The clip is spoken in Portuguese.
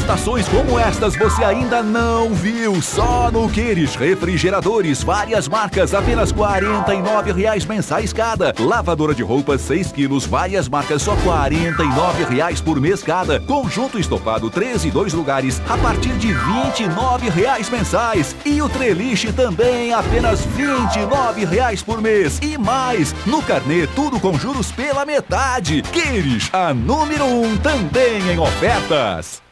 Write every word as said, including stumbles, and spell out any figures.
Prestações como estas você ainda não viu. Só no Queires. Refrigeradores, várias marcas, apenas quarenta e nove reais mensais cada. Lavadora de roupas, seis quilos, várias marcas, só quarenta e nove reais por mês cada. Conjunto estofado, três e dois lugares, a partir de vinte e nove reais mensais. E o Treliche também, apenas vinte e nove reais por mês. E mais, no carnê, tudo com juros pela metade. Queires, a número um, também em ofertas.